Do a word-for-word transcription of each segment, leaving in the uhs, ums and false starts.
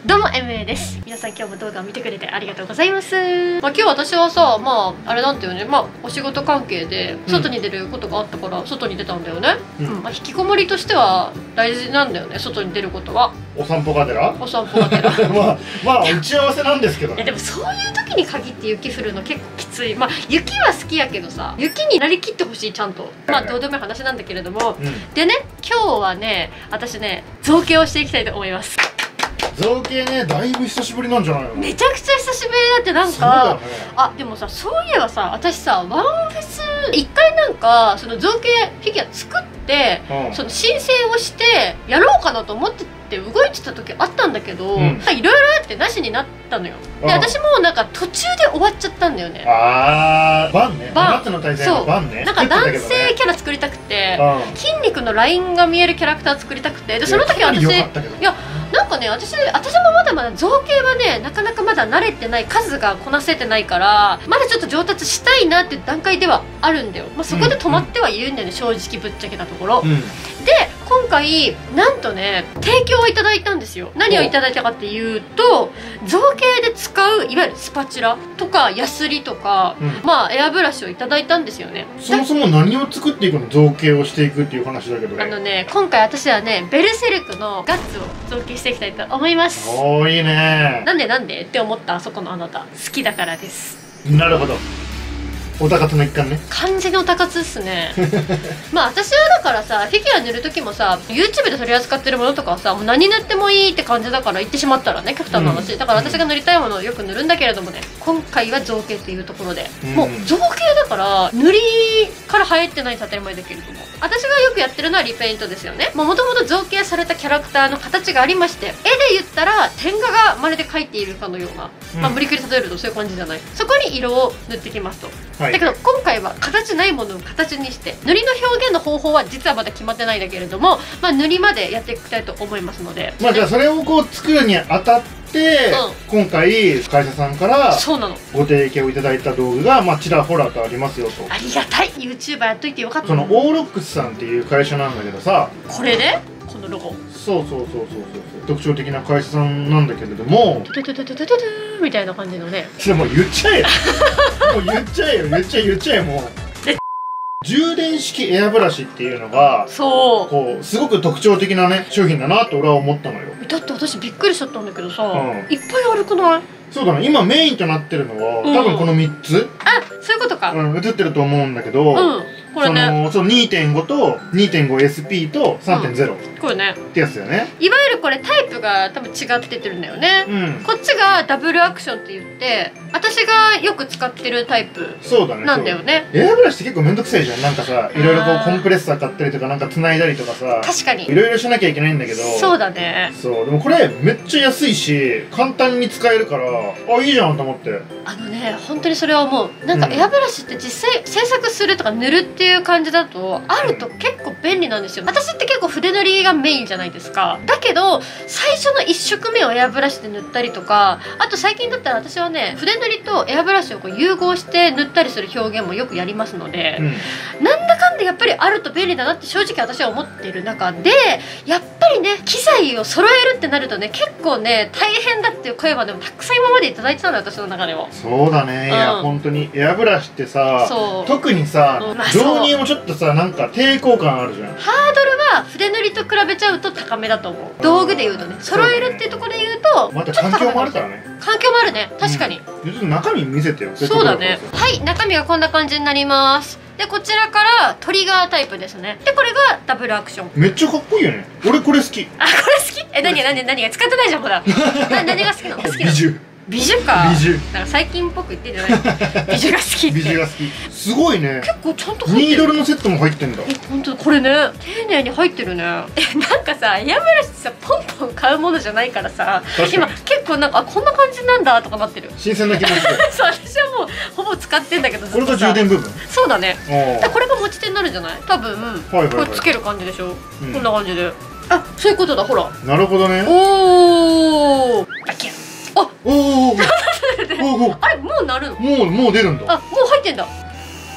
どうも エムエー です。皆さん今日も動画を見てくれてありがとうございます。まあ今日私はさ、まああれなんていうね、まあお仕事関係で外に出ることがあったから外に出たんだよね。うん、うん、まあ引きこもりとしては大事なんだよね、外に出ることは。 お散歩がてら？お散歩がてら。 まあまあ打ち合わせなんですけどね。 いやでもそういう時に限って雪降るの結構きつい。まあ雪は好きやけどさ、雪になりきってほしいちゃんと。まあどうでもいい話なんだけれども、うん、でね今日はね私ね造形をしていきたいと思います。 造形ね、だいぶ久しぶりなんじゃないの？ めちゃくちゃ久しぶりだって。なんか、ね、あでもさ、そういえばさ、私さワンフェス一回なんかその造形フィギュア作って、うん、その申請をしてやろうかなと思ってて動いてた時あったんだけど、うん、いろいろあってなしになったのよ。で私もなんか途中で終わっちゃったんだよね。 ああバンね、バンの大戦のバンね。 なんか男性キャラ作りたくて、うん、筋肉のラインが見えるキャラクター作りたくて、でその時私いやなんかね、私私もまだまだ造形はねなかなかまだ慣れてない、数がこなせてないからまだちょっと上達したいなっていう段階ではあるんだよ。まあ、そこで止まってはいるんだよね、うん、正直ぶっちゃけたところ、うん、で今回なんとね提供をいただいたんですよ。何をいただいたかっていうと、造形で使ういわゆるスパチュラとかヤスリとか、うん、まあエアブラシをいただいたんですよね。 そもそも何を作っていくの？造形をしていくっていう話だけどね。 あのね今回私はねベルセルクのガッツを造形していきたいと思います。 おーいいね。 なんでなんでって思った？あそこのあなた好きだからです。 なるほど、オタ活の一環ね。 完全にオタ活っすね。まあ私はだからさ、フィギュア塗る時もさ YouTube で取り扱ってるものとかはさもう何塗ってもいいって感じだから言ってしまったらね極端な話、うん、だから私が塗りたいものをよく塗るんだけれどもね、今回は造形っていうところで、うん、もう造形だから塗りから入ってないと当たり前だけれども、私がよくやってるのはリペイントですよね。もともと造形されたキャラクターの形がありまして、絵で言ったら点画がまるで描いているかのような、うん、まあ無理くり例えるとそういう感じじゃない。そこに色を塗ってきますと、はい、だけど今回は形ないものを形にして、塗りの表現の方法は実はまだ決まってないんだけれども、まあ、塗りまでやっていきたいと思いますので、 まあじゃあそれをこう作るにあたって、うん、今回会社さんからご提供いただいた道具がまあちらほらとありますよと。 ありがたい。 YouTuber やっといてよかった。 そのオーロックスさんっていう会社なんだけどさ、 これねこのロゴ、 そうそうそうそうそう特徴的な会社さんなんだけれども、 トゥトゥトゥトゥトゥトゥみたいな感じのね。 それもう言っちゃえよもう言っちゃえよ言っちゃえ言っちゃえもう充電式エアブラシっていうのがそうこうすごく特徴的なね商品だなと俺は思ったのよ。 だって私びっくりしちゃったんだけどさ、うん、いっぱいあるくない？ そうだね、今メインとなってるのは、うん、多分このみっつ、 あ、そういうことか、 うん、映ってると思うんだけど、 うんこれね、 その にてんご と にてんごエスピー と さんてんゼロ、うん、 これねってやつだよね。 いわゆるこれタイプが多分違っててるんだよね、うん、こっちがダブルアクションって言って私がよく使ってるタイプなんだよね。 エアブラシって結構めんどくさいじゃん。なんかさいろいろこうコンプレッサー買ったりとかなんか繋いだりとかさ、 確かにいろいろしなきゃいけないんだけど、 そうだね。 そうでもこれめっちゃ安いし簡単に使えるからあいいじゃんと思って。 あのね本当にそれは思う。なんかエアブラシって実際制作するとか塗るっていう感じだとあると結構便利なんですよ。私って結構筆塗りがメインじゃないですか。だけど最初のいっ色目をエアブラシで塗ったりとか、あと最近だったら私はね筆塗りとエアブラシをこう融合して塗ったりする表現もよくやりますので、うん、なんだかんだやっぱりあると便利だなって正直私は思っている中で、やっぱりね機材を揃えるってなるとね結構ね大変だっていう声はでもたくさん今までいただいてたのよ私の中でも。 そうだね、うん、いや本当にエアブラシってさ特にさ、うんまあ、導入もちょっとさなんか抵抗感あるじゃん。 ハードルは筆塗りと比べちゃうと高めだと思う。道具で言うとね揃えるっていうところで言うとまた環境もあるからね。 環境もあるね確かに、 うん、中身見せてよ。 そうだね。はい、中身がこんな感じになります。でこちらからトリガータイプですね。でこれがダブルアクション。 めっちゃかっこいいよね。俺これ好き。 あこれ好き？え何が何が何が使ってないじゃんほらな何が好きなの？好きなの？ 美獣美獣か。 美獣なんか最近っぽく言ってんじゃない美獣が好きって。 美獣が好き。すごいね。 結構ちゃんと入ってる。 ニードルのセットも入ってんだ。 え本当これね丁寧に入ってるね。えなんかさエアブラシってさポンポン買うものじゃないからさ今結構なんかあこんな感じなんだとかなってる。 新鮮な気持ちでそう私はもうほぼ使ってんだけどずっとさ。 これが充電部分。 そうだね。だこれが持ち手になるんじゃない？多分これつける感じでしょ、うん、こんな感じで。あそういうことだほら。 なるほどね。 おおバキュン。あおおあれもうなるの？ もうもう出るんだ。 あもう入ってんだ。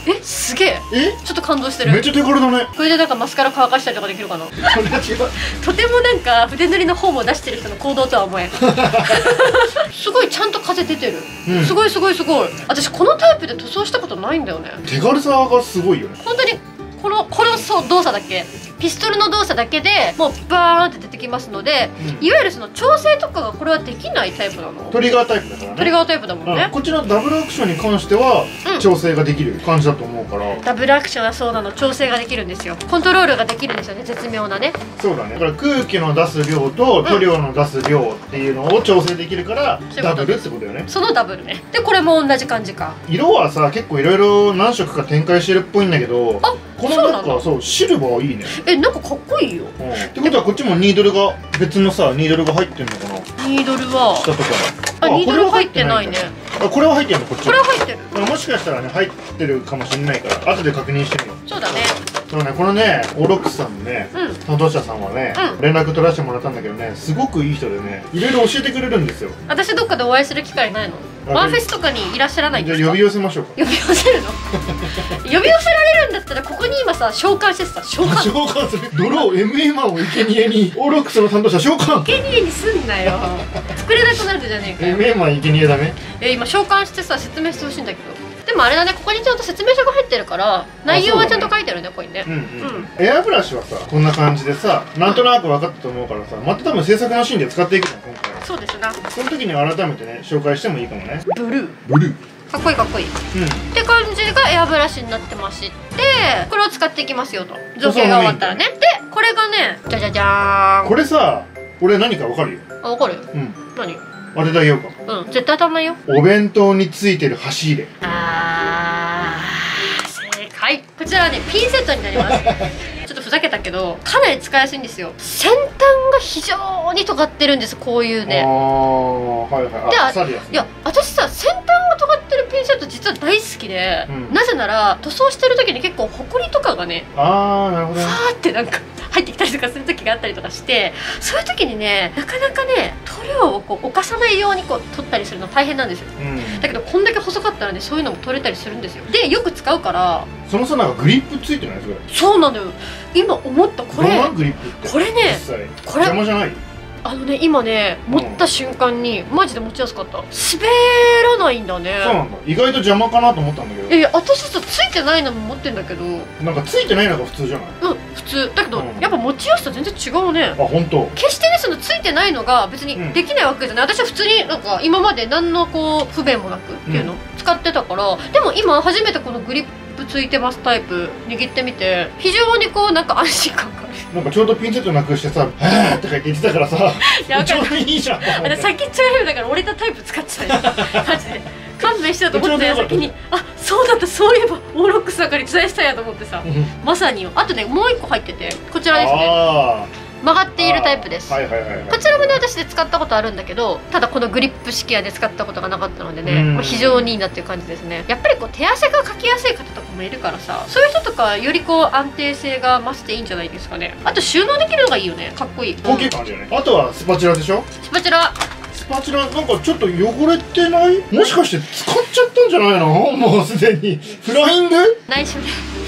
え、すげえ。 え、 ちょっと感動してる。 めっちゃ手軽だね。 これでなんかマスカラ乾かしたりとかできるかな。 それは違う。 とてもなんか筆塗りの本を出してる人の行動とは思えん。すごいちゃんと風出てる、うん、すごいすごいすごい。私このタイプで塗装したことないんだよね。 手軽さがすごいよね。 本当にこのこのそう動作だけ、ピストルの動作だけでもうバーンって出てきますので、うん、いわゆるその調整とかがこれはできないタイプなの。 トリガータイプだからね。 トリガータイプだもんね、 うん、こっちのダブルアクションに関しては、うん、調整ができる感じだと思うから。 ダブルアクションはそうなの、調整ができるんですよ。コントロールができるんですよね、絶妙なね。 そうだね。だから空気の出す量と塗料の出す量っていうのを調整できるから、うん、ダブルってことよね。 そのダブルね。でこれも同じ感じか。 色はさ結構いろいろ何色か展開してるっぽいんだけど、あ、このなんかそうシルバーいいね。 え、なんかかっこいいよ。 うん、ってことはこっちもニードルが別のさニードルが入ってんのかな。 ニードルは下とかあ、ニードル入ってないね。 あ、これは入ってるの。こっちこれは入ってる。 もしかしたらね入ってるかもしれないから後で確認してみよう。 そうだね。 そうね、このねオーロックスさんのね、うん、担当者さんはね、うん、連絡取らせてもらったんだけどね、すごくいい人でね、いろいろ教えてくれるんですよ。 私どっかでお会いする機会ないの？ワンフェスとかにいらっしゃらないんですか？ じゃあ呼び寄せましょうか。 呼び寄せるの？呼び寄せられるんだったらここに今さ召喚してさ、召喚召喚する。ドロー エムエムワン を生贄にオーロックスの担当者召喚。 生贄にすんなよ。作れなくなるじゃねえかよ。 エムエムワン 生贄だね。 え、今召喚してさ説明してほしいんだけど。でもあれだね、ここにちゃんと説明書が入ってるから内容はちゃんと書いてるね、ここにね。うんうん、 エアブラシはさこんな感じでさ、なんとなく分かったと思うからさ、また多分制作のシーンで使っていくの今回は。 そうですな。 その時に改めてね紹介してもいいかもね。 ブルーブルーかっこいいかっこいい、うん、って感じがエアブラシになってまして、これを使っていきますよと、造形が終わったらね。でこれがね、じゃじゃじゃーん。 これさ、俺何か分かるよ。 あ、分かる。 うん。 何？ 当ててあげようか。 うん、絶対当たんないよ。 お弁当についてる箸入れ。 あー、正解。こちらはねピンセットになります。ちょっとふざけたけどかなり使いやすいんですよ。先端が非常に尖ってるんです、こういうね。 ああ、はいはい。あ、 で、いや私さ先端が尖ってるピンセット実は大好きで、うん、なぜなら塗装してる時に結構ホコリとかがね、 ああ、なるほど、ね、 ファーってなんか入ってきたりとかする時があったりとかして、そういう時にねなかなかね塗料をこう犯さないようにこう取ったりするの大変なんですよ、うん、だけどこんだけ細かったらねそういうのも取れたりするんですよ。でよく使うから。 そのさ、なんかグリップついてない？それそうなのよ。今思った。これグリップってこれね、これ邪魔じゃない？ あのね、今ね持った瞬間にマジで持ちやすかった。滑らないんだね。 そうなんだ。意外と邪魔かなと思ったんだけど。 いや、私さついてないのも持ってんだけど、 なんかついてないのが普通じゃない？ うん、普通だけど、うん、やっぱ持ちやすさ全然違うね。 あ、本当。 決してねそのついてないのが別にできないわけじゃない、うん、私は普通になんか今まで何のこう不便もなくっていうの、うん、使ってたから。でも今初めてこのグリップついてますタイプ握ってみて非常にこうなんか安心感がある。 なんかちょうどピンセットなくしてさ「はぁ」とか言ってたからさちょうどいいじゃん。 あれ先っちょが変だから折れたタイプ使ってたよマジで勘弁してたと思ってた先に、あ、そうだった、そういえばオーロックスだから伝えしたやと思ってさまさによ。あとねもう一個入っててこちらですね。曲がっているタイプです。こちらもね私で使ったことあるんだけど、ただこのグリップ式はで使ったことがなかったのでね、まあ、非常にいいなっていう感じですね。やっぱりこう手汗がかきやすい方とかもいるからさ、そういう人とかよりこう安定性が増していいんじゃないですかね。あと収納できるのがいいよね。かっこいい。 高級感あるよね。あとはスパチュラでしょ。 スパチュラスパチュラなんかちょっと汚れてない？もしかして使っちゃったんじゃないの？もうすでにフライング？ 内緒で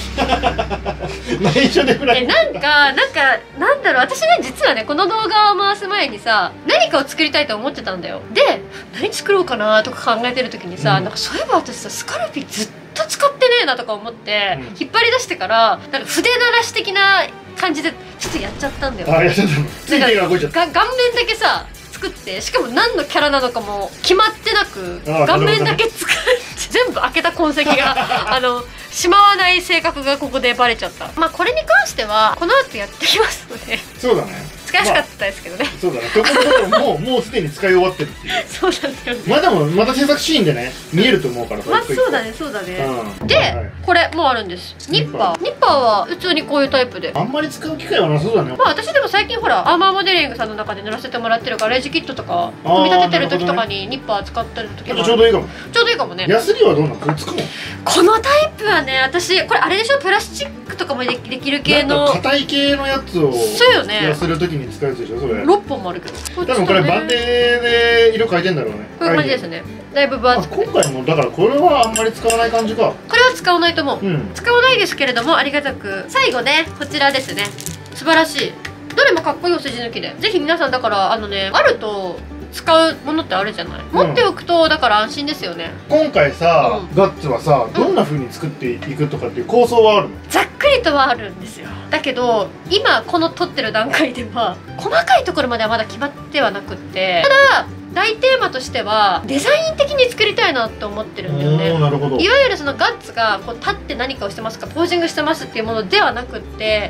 内緒でフライング。 なんかなんかなんだろう、私ね実はねこの動画を回す前にさ何かを作りたいと思ってたんだよ。で何作ろうかなとか考えてる時にさ、うん、なんかそういえば私さスカルピずっと使ってねえなとか思って、うん、引っ張り出してからなんか筆鳴らし的な感じでちょっとやっちゃったんだよ。 あ、やっちゃったの。ついてが動いちゃった。 が顔面だけさ作って、しかも何のキャラなのかも決まってなく顔面だけ使って全部開けた痕跡があのしまわない性格がここでバレちゃった。まあこれに関してはこの後やってきますので。 そうだね。 使いやすかったですけどね、 まあ、そうだね。ところもうもうすでに使い終わってるっていう。 そうなんだよね。 まあでもまた制作シーンでね見えると思うから。 まあそうだねそうだね、うん、で、はいはい、これもうあるんです。ニッパーニッパーは普通にこういうタイプであんまり使う機会はなそうだね。 まあ私でも最近ほらアーマーモデリングさんの中で塗らせてもらってるガレージキットとか組み立ててる時とかにニッパー使ってる時もちょうどいいかも。 ちょうどいいかもね。 ヤスリはどうなの？これ使うの？ このタイプはね私これあれでしょ、プラスチックとかも で, できる系の硬い系のやつをそうよね。 やする時に使うやつでしょそれ。 ろっぽんもあるけど。 多分これバンデでで色変えてんだろうね。 こういう感じですね。だいぶ分厚くて。 今回もだからこれはあんまり使わない感じか。 これは使わないと思う、うん、使わないですけれどもありがたく。最後ねこちらですね。素晴らしい。どれもかっこいいお筋抜きで、ぜひ皆さんだからあのねあると使うものってあるじゃない、うん、持っておくとだから安心ですよね。 今回さ、うん、ガッツはさどんな風に作っていくとかっていう構想はあるの？ ざっくりとはあるんですよ。だけど今この撮ってる段階では細かいところまではまだ決まってはなくって、ただ大テーマとしてはデザイン的に作りたいなって思ってるんだよね。 なるほど。 いわゆるそのガッツがこう立って何かをしてますかポージングしてますっていうものではなくって、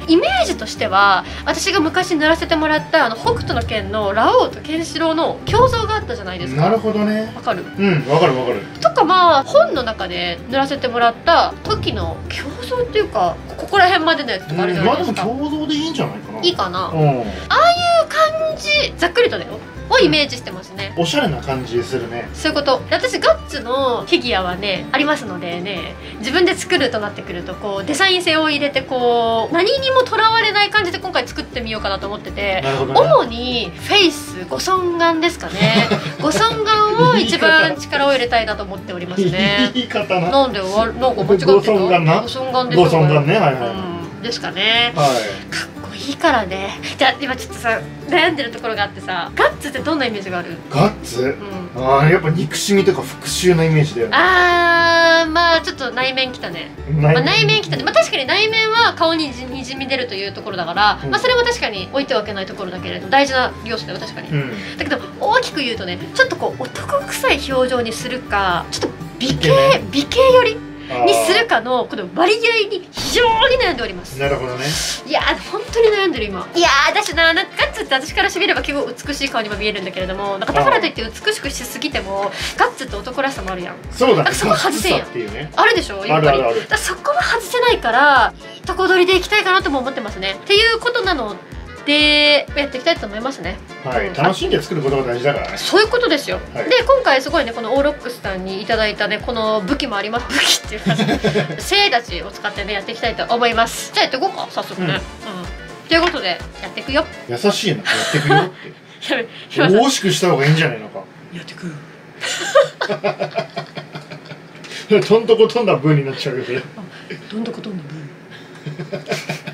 イメージとしては私が昔塗らせてもらったあの北斗の拳のラオウとケンシロウの胸像があったじゃないですか。 なるほどね。 わかる？ うんわかるわかる。 とかまあ本の中で塗らせてもらった時の胸像っていうかここら辺までのやつとかあるじゃないですか。 まあでも胸像でいいんじゃないかな。 いいかな。ああいう感じざっくりとだよをイメージしてますね。 おしゃれな感じするね。 そういうこと。私ガッツのフィギュアはねありますのでね、自分で作るとなってくるとこうデザイン性を入れてこう何にもとらわれない感じで今回作ってみようかなと思ってて、なるほどね、主にフェイスご尊顔ですかねご尊顔を一番力を入れたいなと思っておりますね。 言い方な。 なんでなんか間違ってた？ご尊顔な。ご尊顔ですよ。 ご尊顔ね。はいはい、 うん、ですかね。 はい。 いいからね。じゃあ今ちょっとさ悩んでるところがあってさ、ガッツってどんなイメージがある？ ガッツ、うん、ああやっぱ憎しみとか復讐のイメージだよね。 あーまあちょっと内面きたね。内面、まあ、内面きたね。まあ確かに内面は顔ににじみ出るというところだから、うん、まあそれは確かに置いてはいけないところだけれど大事な要素だよ確かに、うん、だけど大きく言うとねちょっとこう男臭い表情にするかちょっと美形美形よりにするかのこの割合に非常に悩んでおります。 なるほどね。 いやー本当に悩んでる今。いやーだしな、なんかガッツって私からしてみれば結構美しい顔にも見えるんだけれども、なんかだからといって美しくしすぎてもガッツって男らしさもあるやん。 そうだね。 そこ外せんやん、ね、あるでしょやっぱり。あるあるある。だそこは外せないからいいとこ取りでいきたいかなとも思ってますね。っていうことなのでやっていきたいと思いますね。 はい、楽しんで作ることが大事だからね。 そういうことですよ。はい、で今回すごいねこのオーロックスさんにいただいたねこの武器もあります。武器っていうか精たちを使ってねやっていきたいと思います。じゃあやっていこうか早速ね。うん。うん、ということでやっていくよ。 優しいなやっていくよって。大しくした方がいいんじゃないのか。 やっていく。 とんとことんだブーになっちゃうけど。 どんどことんだブー。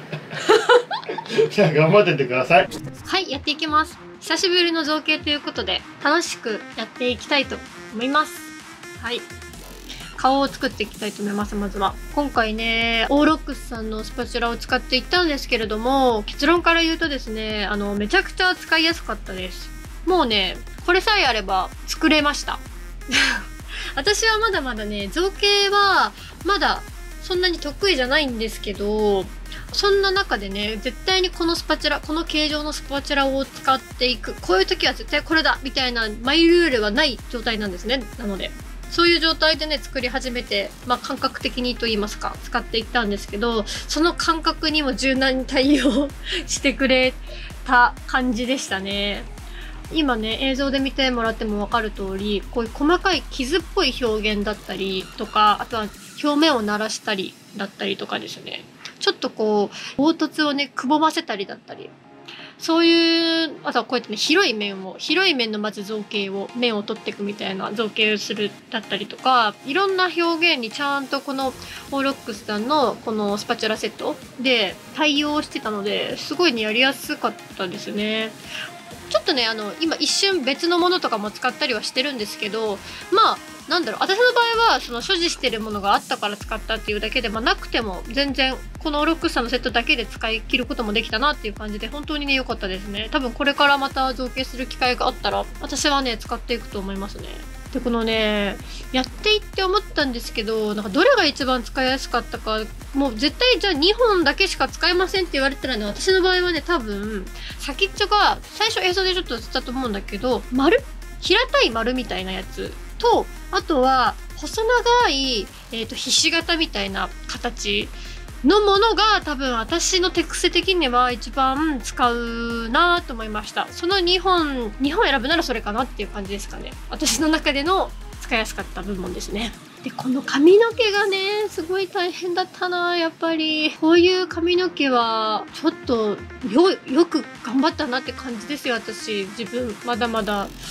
じゃあ頑張ってってください。 はい、やっていきます。久しぶりの造形ということで楽しくやっていきたいと思います。はい、顔を作っていきたいと思います。まずは今回ねオーロックスさんのスパチュラを使っていったんですけれども、結論から言うとですねあのめちゃくちゃ使いやすかったです。もうねこれさえあれば作れました私はまだまだね造形はまだそんなに得意じゃないんですけど、そんな中でね絶対にこのスパチュラこの形状のスパチュラを使っていく、こういう時は絶対これだみたいなマイルールはない状態なんですね。なのでそういう状態でね作り始めて、まあ、感覚的にと言いますか使っていったんですけど、その感覚にも柔軟に対応してくれた感じでしたね。今ね映像で見てもらっても分かる通りこういう細かい傷っぽい表現だったりとか、あとは表面を鳴らしたりだったりとかですね、ちょっとこう凹凸をねくぼませたりだったり、そういうあとはこうやってね広い面を広い面のまず造形を面を取っていくみたいな造形をするだったりとか、いろんな表現にちゃんとこのオーロックスさんのこのスパチュラセットで対応してたのですごいねやりやすかったですね。ちょっとねあの今一瞬別のものとかも使ったりはしてるんですけど、まあなんだろう私の場合はその所持してるものがあったから使ったっていうだけで、まあ、なくても全然このオーロックスさんのセットだけで使い切ることもできたなっていう感じで本当にね良かったですね。多分これからまた造形する機会があったら私はね使っていくと思いますね。でこのねやっていって思ったんですけど、なんかどれが一番使いやすかったか、もう絶対じゃあにほんだけしか使えませんって言われたらね、私の場合はね多分先っちょが最初映像でちょっと映ったと思うんだけど丸平たい丸みたいなやつと、あとは細長い、えーと、ひし形みたいな形のものが多分私の手癖的には一番使うなと思いました。そのにほんにほん選ぶならそれかなっていう感じですかね。私の中での使いやすかった部門ですね。でこの髪の毛がねすごい大変だったな。やっぱりこういう髪の毛はちょっとよよく頑張ったなって感じですよ。私自分まだまだ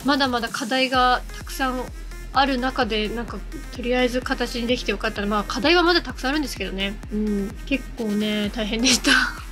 まだまだ課題がたくさんある中で、なんかとりあえず形にできてよかったら、まあ課題はまだたくさんあるんですけどね、うん、結構ね大変でした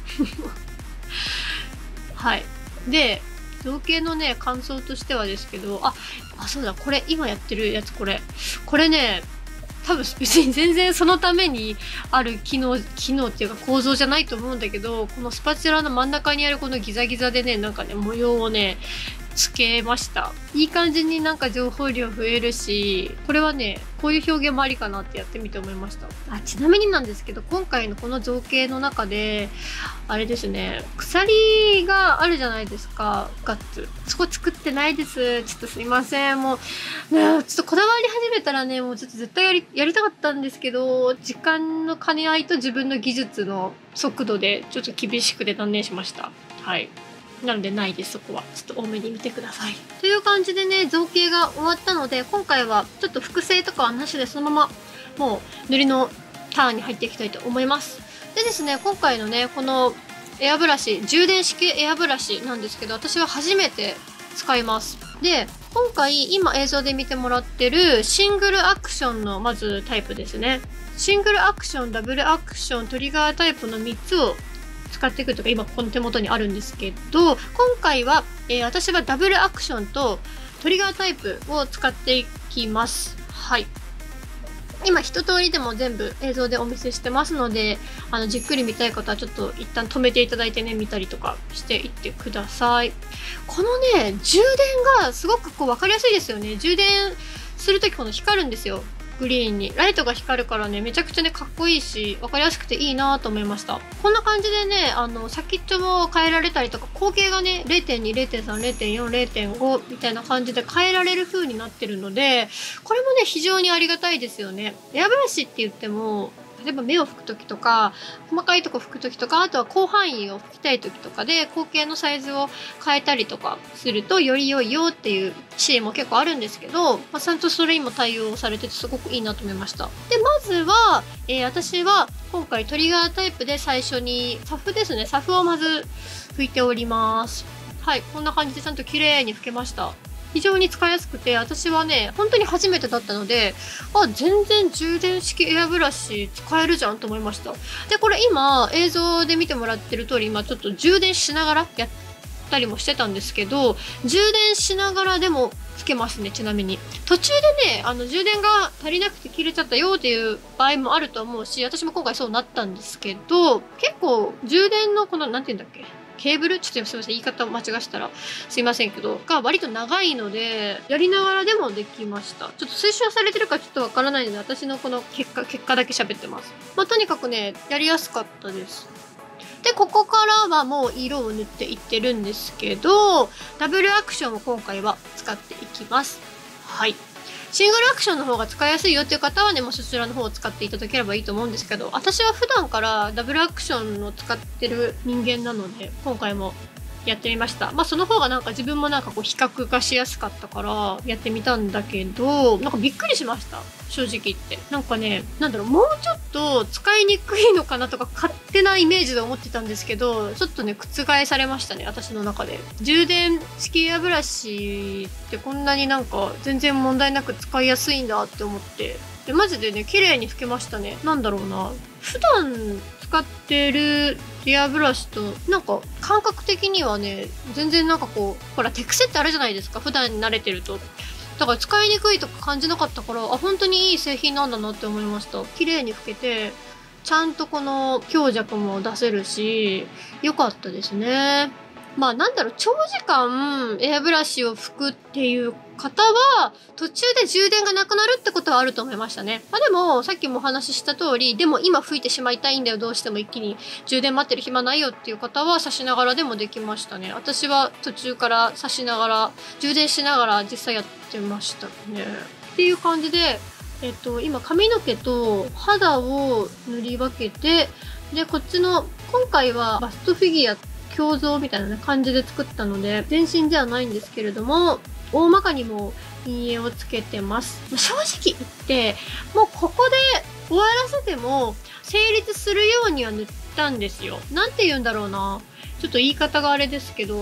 はい。で造形のね感想としてはですけど、ああそうだ、これ今やってるやつ、これこれね多分別に全然そのためにある機能機能っていうか構造じゃないと思うんだけど、このスパチュラの真ん中にあるこのギザギザでね、なんかね模様をねつけました。いい感じになんか情報量増えるし、これはねこういう表現もありかなってやってみて思いました。あ、ちなみになんですけど、今回のこの造形の中であれですね、鎖があるじゃないですか、ガッツ。そこ作ってないです。ちょっとすいません。もう、ね、ちょっとこだわり始めたらね、もうちょっと絶対やりやりたかったんですけど、時間の兼ね合いと自分の技術の速度でちょっと厳しくて断念しました。はい。なのでないです、そこは。ちょっと多めに見てください。という感じでね、造形が終わったので、今回はちょっと複製とかはなしでそのままもう塗りのターンに入っていきたいと思います。でですね、今回のね、このエアブラシ、充電式エアブラシなんですけど、私は初めて使います。で、今回今映像で見てもらってるシングルアクションのまずタイプですね。シングルアクション、ダブルアクション、トリガータイプのみっつを使っていくとか今ここの手元にあるんですけど、今回は、えー、私はダブルアクションとトリガータイプを使っていきます。はい。今一通りでも全部映像でお見せしてますので、あのじっくり見たい方はちょっと一旦止めていただいてね、見たりとかしていってください。このね、充電がすごくこう分かりやすいですよね。充電するときこの光るんですよ。グリーンにライトが光るからね、めちゃくちゃねかっこいいし分かりやすくていいなと思いました。こんな感じでね、あの先っちょも変えられたりとか、口径がね れいてんに、れいてんさん、れいてんよん、れいてんご みたいな感じで変えられる風になってるので、これもね非常にありがたいですよね。エアブラシって言っても、例えば目を拭く時とか細かいとこ拭く時とか、あとは広範囲を拭きたい時とかで口径のサイズを変えたりとかするとより良いよっていうシーンも結構あるんですけど、まあ、ちゃんとそれにも対応されててすごくいいなと思いました。でまずは、えー、私は今回トリガータイプで最初にサフですね、サフをまず拭いております。はい、こんな感じでちゃんと綺麗に拭けました。非常に使いやすくて、私はね本当に初めてだったので、あ全然充電式エアブラシ使えるじゃんと思いました。でこれ今映像で見てもらってる通り、今ちょっと充電しながらやったりもしてたんですけど、充電しながらでもつけますね。ちなみに途中でね、あの充電が足りなくて切れちゃったよっていう場合もあると思うし、私も今回そうなったんですけど、結構充電のこのなんていうんだっけ、ケーブル、ちょっとすみません言い方を間違したらすいませんけどが割と長いので、やりながらでもできました。ちょっと推奨されてるかちょっとわからないので、私のこの結果結果だけ喋ってます。まあとにかくねやりやすかったです。でここからはもう色を塗っていってるんですけど、ダブルアクションを今回は使っていきます。はい。シングルアクションの方が使いやすいよっていう方はね、もうそちらの方を使っていただければいいと思うんですけど、私は普段からダブルアクションを使ってる人間なので、今回もやってみました。まあその方がなんか自分もなんかこう比較がしやすかったからやってみたんだけど、なんかびっくりしました、正直言って。なんかね、なんだろう、もうちょっと使いにくいのかなとか勝手なイメージで思ってたんですけど、ちょっとね覆されましたね、私の中で。充電式エアブラシってこんなになんか全然問題なく使いやすいんだって思って、でマジでね綺麗に拭けましたね。なんだろうな、普段使ってるエアブラシとなんか感覚的にはね全然なんかこう、ほら手癖ってあるじゃないですか、普段慣れてると。だから使いにくいとか感じなかったから、あ本当にいい製品なんだなって思いました。綺麗に拭けてちゃんとこの強弱も出せるし良かったですね。まあなんだろう、長時間エアブラシを拭くっていう方は途中で充電がなくなるってことはあると思いましたね。まあでもさっきもお話しした通り、でも今拭いてしまいたいんだよ、どうしても一気に充電待ってる暇ないよっていう方は差しながらでもできましたね。私は途中から差しながら充電しながら実際やってましたね。っていう感じで、えっと今髪の毛と肌を塗り分けて、でこっちの今回はバストフィギュア胸像みたいな、ね、感じで作ったので全身ではないんですけれども、大まかにも陰影をつけてます。正直言ってもうここで終わらせても成立するようには塗ったんですよ。なんて言うんだろうな、ちょっと言い方があれですけど、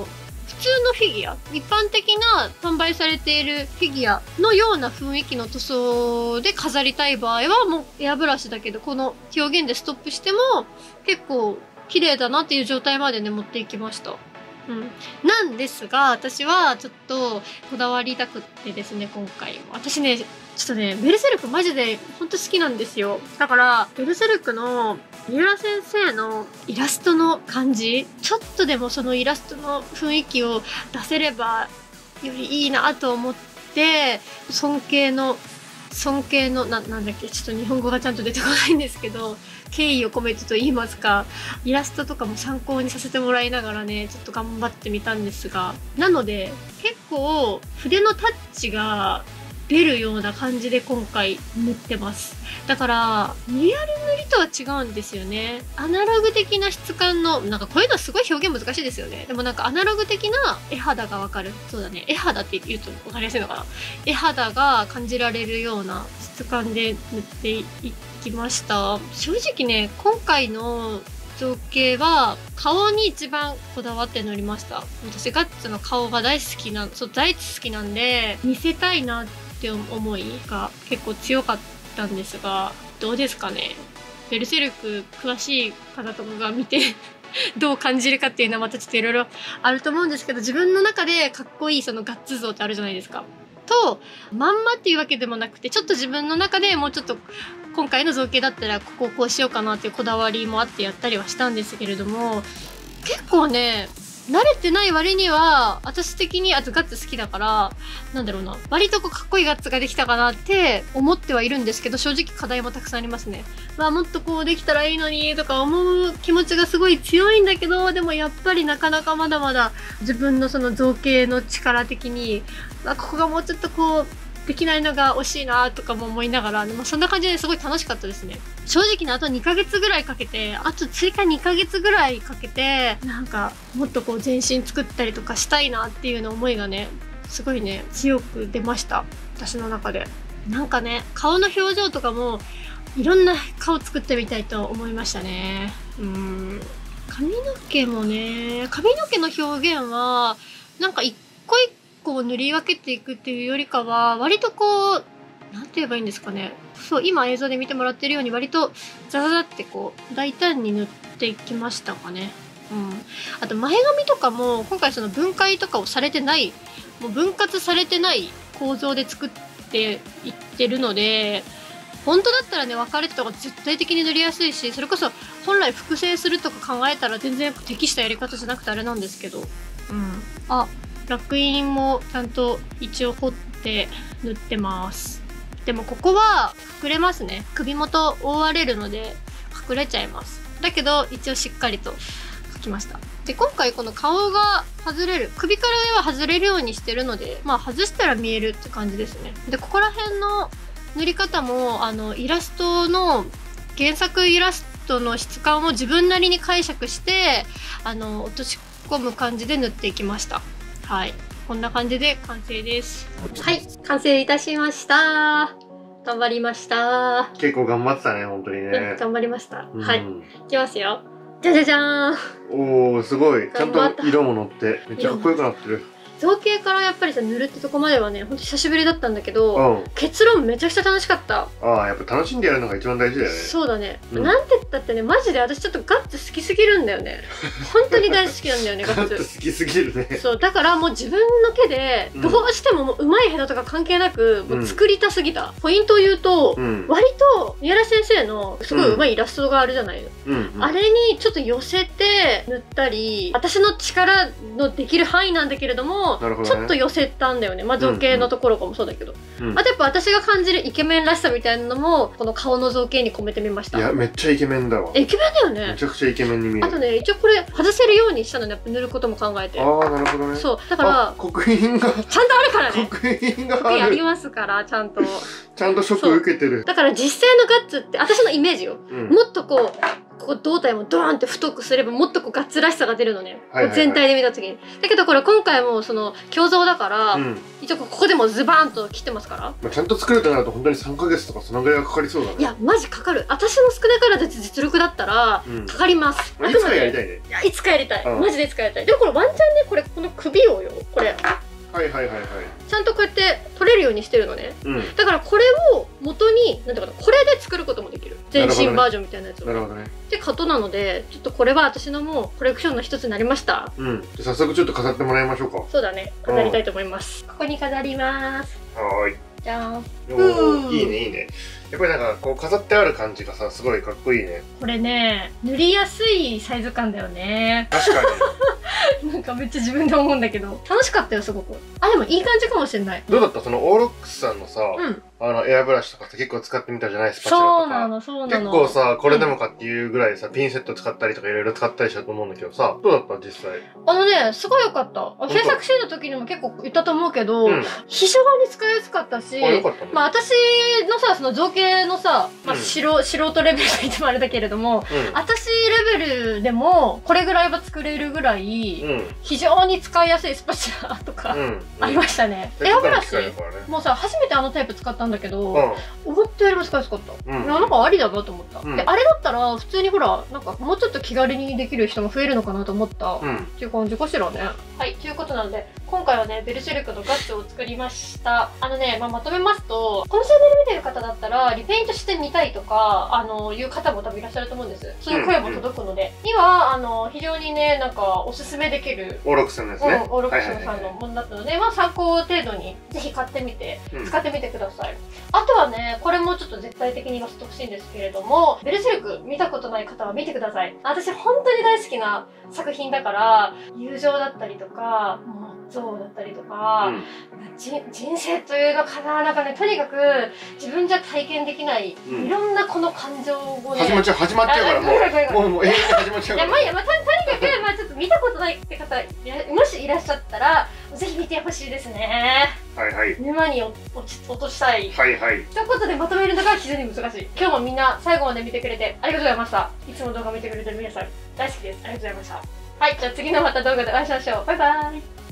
普通のフィギュア、一般的な販売されているフィギュアのような雰囲気の塗装で飾りたい場合はもうエアブラシだけど、この表現でストップしても結構綺麗だなっていう状態までね持っていきました。うん、なんですが、私はちょっとこだわりたくってですね、今回私ねちょっとねベルセルクマジでほんと好きなんですよ。だからベルセルクの三浦先生のイラストの感じ、ちょっとでもそのイラストの雰囲気を出せればよりいいなと思って、尊敬の尊敬のななんだっけ、ちょっと日本語がちゃんと出てこないんですけど、敬意を込めてと言いますか、イラストとかも参考にさせてもらいながらねちょっと頑張ってみたんですが、なので結構筆のタッチが出るような感じで今回塗ってます。だからリアル塗りとは違うんですよね。アナログ的な質感の、なんかこういうのはすごい表現難しいですよね。でもなんかアナログ的な絵肌がわかる、そうだね、絵肌って言うと分かりやすいのかな、絵肌が感じられるような質感で塗っていきました。正直ね今回の造形は顔に一番こだわって塗りました。私ガッツの顔が大好きな、そう大好きなんで見せたいなって思いが結構強かったんですが、どうですかね。ベルセルク詳しい方とかが見てどう感じるかっていうのはまたちょっといろいろあると思うんですけど、自分の中でかっこいいそのガッツ像ってあるじゃないですか。とまんまっていうわけでもなくて、ちょっと自分の中でもうちょっと今回の造形だったらここをこうしようかなっていうこだわりもあってやったりはしたんですけれども、結構ね慣れてない割には私的に、あとガッツ好きだからなんだろうな、割とこうかっこいいガッツができたかなって思ってはいるんですけど、正直課題もたくさんありますね。まあもっとこうできたらいいのにとか思う気持ちがすごい強いんだけど、でもやっぱりなかなかまだまだ自分のその造形の力的に、まあ、ここがもうちょっとこうできないのが惜しいなとかも思いながら、まあ、そんな感じですごい楽しかったですね。正直ねあとにかげつぐらいかけて、あと追加にかげつぐらいかけてなんかもっとこう全身作ったりとかしたいなっていうの思いがねすごいね強く出ました、私の中で。なんかね顔の表情とかもいろんな顔作ってみたいと思いましたね。うーん髪の毛もね、髪の毛の表現はなんか一個一個塗り分けていくっていうよりかは割とこうなんて言えばいいんですかね、そう今映像で見てもらってるように割とザザザってこう大胆に塗っていきましたかね。うん、あと前髪とかも今回その分解とかをされてない、もう分割されてない構造で作っていってるので、本当だったらね分かれてた方が絶対的に塗りやすいし、それこそ本来複製するとか考えたら全然適したやり方じゃなくてあれなんですけど、うん、あ烙印もちゃんと一応彫って塗ってます。でもここは隠れますね。首元覆われるので隠れちゃいます。だけど一応しっかりと描きました。で今回この顔が外れる、首からは外れるようにしてるので、まあ外したら見えるって感じですね。でここら辺の塗り方もあのイラストの原作イラストの質感を自分なりに解釈してあの落とし込む感じで塗っていきました。はい、こんな感じで完成です。はい、完成いたしました。頑張りました。 結構頑張ってたね、本当にね。 頑張りました。うん、はい、いきますよ。じゃじゃじゃーん。 おー、すごい。ちゃんと色も乗って、めっちゃかっこよくなってる。 造形からやっぱりさ塗るってとこまではねほんと久しぶりだったんだけど、うん、結論めちゃくちゃ楽しかった。 ああやっぱ楽しんでやるのが一番大事だよね。 そうだね、うん、なんて言ったってねマジで私ちょっとガッツ好きすぎるんだよね本当に大好きなんだよねガッツ。 ガッツ好きすぎるね。 そうだからもう自分の手でどうしてももう上手い下手とか関係なく、もう作りたすぎた、うん、ポイントを言うと、うん、割と三浦先生のすごい上手いイラストがあるじゃないの、うんうん、あれにちょっと寄せて塗ったり、私の力のできる範囲なんだけれども、ね、ちょっと寄せたんだよね。まあ造形のところかもそうだけど、うんうん、あとやっぱ私が感じるイケメンらしさみたいなのもこの顔の造形に込めてみました。 いやめっちゃイケメンだわ。 イケメンだよね。 めちゃくちゃイケメンに見える。 あとね一応これ外せるようにしたのね、やっぱ塗ることも考えて。 ああなるほどね。 そうだから刻印がちゃんとあるからね。 刻印がある。 刻印ありますからちゃんとちゃんとショック受けてる。 だから実際のガッツって私のイメージよ、うん、もっとこうここ胴体もドーンって太くすればもっとこうガッツらしさが出るのね、全体で見た時に。だけどこれ今回もその胸像だから、うん、一応ここでもズバーンと切ってますから、 まあ、ちゃんと作るとなると本当にさんかげつとかそのぐらいはかかりそうだね。 いやマジかかる。私の少なからず実力だったらかかります、 うん、いつかやりたいね。 いやいつかやりたい、うん、マジでいつかやりたい。でもこれワンチャンね、これこの首をよ、これはいはいはいはい、 ちゃんとこうやって取れるようにしてるのね、うん、だからこれを元になんていうかな、これで作ることもできる、全身バージョンみたいなやつを。 なるほどね。 で型なので、ちょっとこれは私のもうコレクションの一つになりました。 うん、じゃ早速ちょっと飾ってもらいましょうか。 そうだね、飾りたいと思います。ここに飾ります。 はーい、 じゃーん。 おー、いいねいいね。やっぱりなんかこう飾ってある感じがさ、すごいかっこいいね。 これね、塗りやすいサイズ感だよね。 確かになんかめっちゃ自分で思うんだけど、楽しかったよすごく。あ、でもいい感じかもしれない。 どうだった？そのオーロックスさんのさ、うん、あのエアブラシとかさ結構使ってみたじゃない？スパチュラとか。そうなのそうなの。結構さ、これでもかっていうぐらいさ、うん、ピンセット使ったりとかいろいろ使ったりしたと思うんだけどさ、どうだった実際？あのね、すごい良かった。制作シーンの時にも結構言ったと思うけど、うん、非常に使いやすかったし、あ、よかったね。まあ私のさ、その造形のさ、まあ、素人、うん、素人レベルと言ってもあれだけれども、うん、私レベルでもこれぐらいは作れるぐらい、うん、非常に使いやすいスパチュラとか、うん、ありましたね。エアブラシ、ね、もうさ初めてあのタイプ使ったんだけど、うん、思ったよりも使いやすかった、うん、なんかありだなと思った、うん、であれだったら普通にほらなんかもうちょっと気軽にできる人も増えるのかなと思った、うん、っていう感じかしらね。はい、ということなので今回はねベルセルクのガッツを作りました。あのね、まあ、まとめますと、このチャンネル見てる方だったらリペイントしてみたいとかあのいう方も多分いらっしゃると思うんです。そういう声も届くので、うん、にはあの非常にねなんかおすすめできるオーロックスさんですね、 オーロックスさんのものだったので、まあ参考程度にぜひ買ってみて使ってみてください、うん、あとはねこれもちょっと絶対的に言わせてほしいんですけれども、ベルセルク見たことない方は見てください。私本当に大好きな作品だから、友情だったりとかもう像だったりとか、うん、人生というのかな、なんかねとにかく自分じゃ体験できない、うん、いろんなこの感情をね始まっちゃう始まっちゃうからもうもうもう永遠に始まっちゃうから。いやまあいやまあとにかくまあちょっと見たことないって方もしいらっしゃったらぜひ見てほしいですね。 はいはい。 沼に落ち落としたい。 はいはい。 ということでまとめるのが非常に難しい。今日もみんな最後まで見てくれてありがとうございました。いつも動画見てくれてる皆さん大好きです。ありがとうございました。はい、じゃあ次のまた動画でお会いしましょう。バイバーイ。